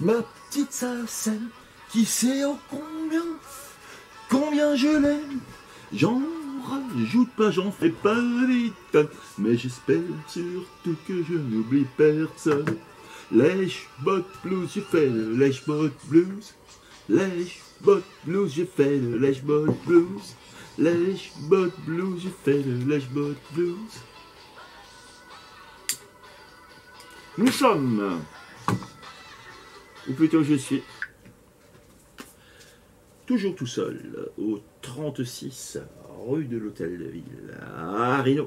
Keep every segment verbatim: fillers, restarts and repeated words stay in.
ma petite Sacène, qui sait oh combien, combien je l'aime. J'en rajoute pas, j'en fais pas des tonnes, mais j'espère surtout que je n'oublie personne. Lèche-botte blues, j'ai fait le lèche-botte blues. Lèche-botte blues, j'ai fait le lèche-botte blues. Lèche-botte blues, j'ai fait le lèche-botte blues. Nous sommes, ou plutôt je suis, toujours tout seul, au trente-six rue de l'Hôtel de Ville, à Rhino.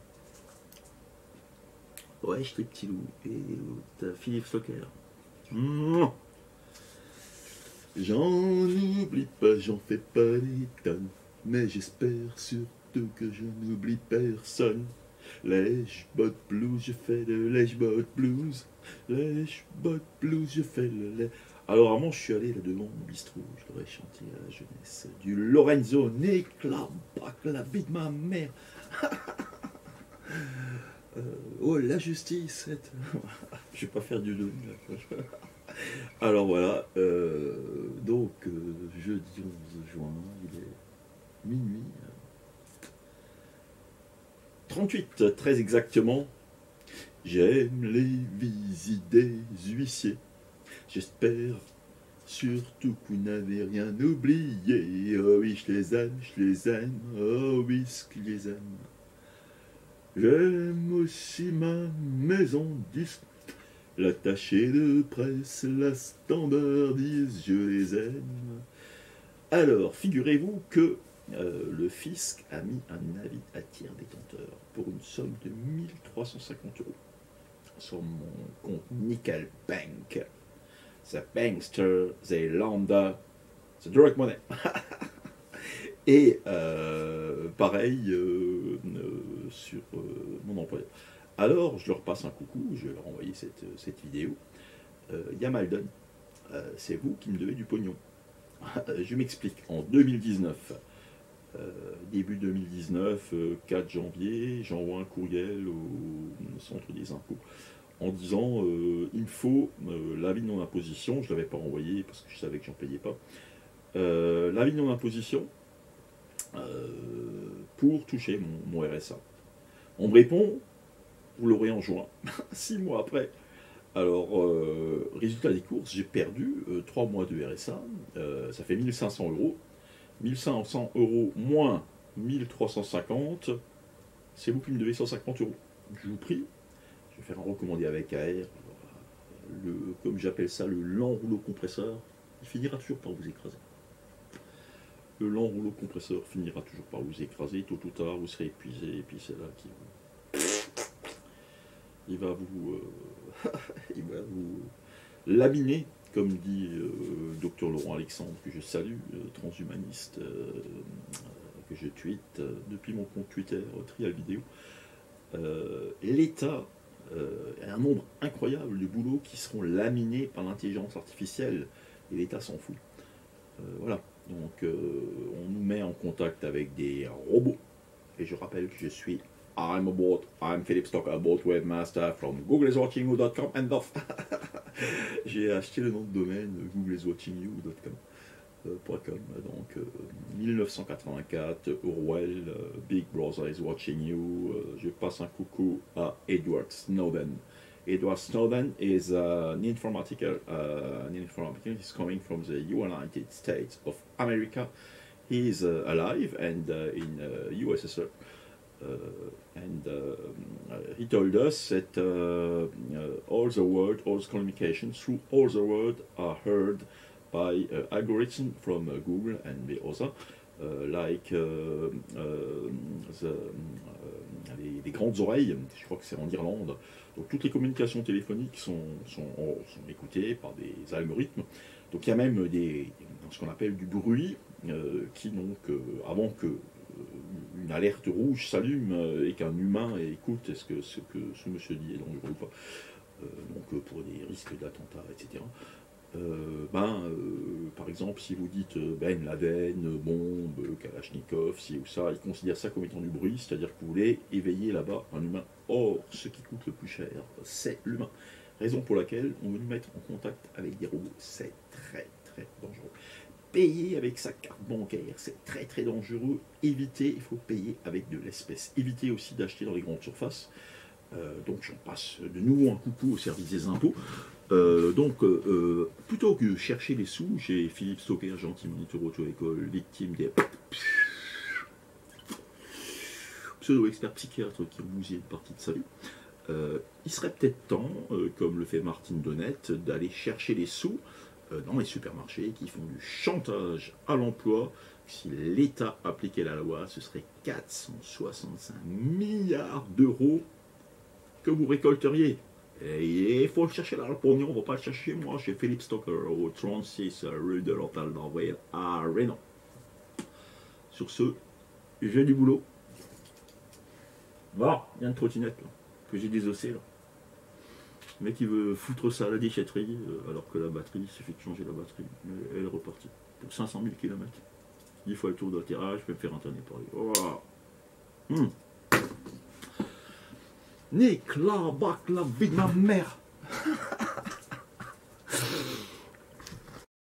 Wesh les petits loups, et t'as Philippe Stocker. Mmh. J'en oublie pas, j'en fais pas des tonnes, mais j'espère surtout que je n'oublie personne. Lèche-botte blues, je fais le lèche-botte blues. Lèche-botte blues, je fais le lèche... Alors, à un moment, je suis allé là devant mon bistrot, je leur ai chanté à la jeunesse du Lorenzo, n'éclate pas que la vie de ma mère. euh, oh, la justice. Je vais pas faire du deux. Alors voilà, euh, donc euh, jeudi onze juin, il est minuit. trente-huit, très exactement. J'aime les visites des huissiers. J'espère surtout que vous n'avez rien oublié. Oh oui, je les aime, je les aime. Oh oui, ce que je les aime. J'aime aussi ma maison disque. L'attaché de presse, la standardise, je les aime. Alors, figurez-vous que euh, le fisc a mis un avis à tiers détenteur pour une somme de mille trois cent cinquante euros sur mon compte Nickel Bank. The Bankster, the Lambda, the Direct Money. Et euh, pareil euh, euh, sur euh, mon employeur. Alors, je leur passe un coucou, je vais leur envoyer cette, cette vidéo. Euh, Yamalden, euh, c'est vous qui me devez du pognon. Je m'explique. En deux mille dix-neuf, euh, début deux mille dix-neuf, euh, quatre janvier, j'envoie un courriel au centre des impôts en disant euh, il me faut euh, l'avis de non-imposition. Je ne l'avais pas envoyé parce que je savais que j'en payais pas. Euh, l'avis de non-imposition euh, pour toucher mon, mon R S A. On me répond vous l'aurez en juin, six mois après. Alors, euh, résultat des courses, j'ai perdu euh, trois mois de R S A, euh, ça fait mille cinq cents euros. mille cinq cents euros moins mille trois cent cinquante, c'est vous qui me devez cent cinquante euros. Je vous prie, je vais faire un recommandé avec A R, le, comme j'appelle ça, le lent rouleau compresseur, il finira toujours par vous écraser. Le lent rouleau compresseur finira toujours par vous écraser, tôt ou tard, vous serez épuisé, et puis c'est là qu'il il va vous, euh, il va vous laminer, comme dit euh, docteur Laurent Alexandre, que je salue, euh, transhumaniste, euh, que je tweete euh, depuis mon compte Twitter, Trial Vidéo. Euh, L'État euh, a un nombre incroyable de boulots qui seront laminés par l'intelligence artificielle, et l'État s'en fout. Euh, voilà, donc euh, on nous met en contact avec des robots, et je rappelle que je suis I'm a bot, I'm Philippe Stocker, bot webmaster from google is watching you dot com and off. J'ai acheté le nom de domaine google is watching you dot com. Euh, .com, donc euh, mille neuf cent quatre-vingt-quatre, Orwell, euh, Big Brother is watching you. Euh, je passe un coucou à Edward Snowden. Edward Snowden is uh, an informatical, uh, an informatical. He's coming from the United States of America. He is uh, alive and uh, in uh, U S S R. Uh, and uh, he told us that uh, uh, all the world, all the communications through all the world are heard by uh, algorithms from uh, Google and the other, uh, like uh, uh, the, uh, les, les grandes oreilles, je crois que c'est en Irlande. Donc toutes les communications téléphoniques sont, sont, sont écoutées par des algorithmes. Donc il y a même des, ce qu'on appelle du bruit euh, qui donc, euh, avant que une alerte rouge s'allume euh, et qu'un humain écoute est-ce que ce que ce monsieur dit est dangereux ou pas, euh, donc euh, pour des risques d'attentats, et cetera. Euh, ben, euh, par exemple, si vous dites euh, Ben Laden, bombe, Kalachnikov, ci ou ça, ils considèrent ça comme étant du bruit, c'est-à-dire que vous voulez éveiller là-bas un humain. Or, ce qui coûte le plus cher, c'est l'humain. Raison pour laquelle on veut nous mettre en contact avec des robots, c'est très très dangereux. Payer avec sa carte bancaire, c'est très très dangereux. Évitez, il faut payer avec de l'espèce. Évitez aussi d'acheter dans les grandes surfaces. Euh, donc j'en passe de nouveau un coucou au service des impôts. Euh, donc euh, plutôt que de chercher les sous, j'ai Philippe Stocker, gentil moniteur auto-école, victime des pseudo-experts psychiatres qui ont bousillé une partie de sa vie. Euh, il serait peut-être temps, euh, comme le fait Martine Donnette, d'aller chercher les sous euh, dans les supermarchés qui font du chantage à l'emploi. Si l'État appliquait la loi, ce serait quatre cent soixante-cinq milliards d'euros que vous récolteriez. Et il faut le chercher là, le pognon, on ne va pas le chercher chez moi, chez Philippe Stocker, au trente-six rue de l'Hôtel d'Envoyé à Rénan. Sur ce, j'ai du boulot. Voilà, il y a une trottinette là, que j'ai désossée là. Le mec il veut foutre ça à la déchetterie, euh, alors que la batterie, il suffit de changer la batterie. Elle est repartie. Pour cinq cent mille kilomètres. dix fois le tour d'atterrage, je vais me faire entonner par lui. Voilà. Hum. Nick, la bac, la vie de ma mère.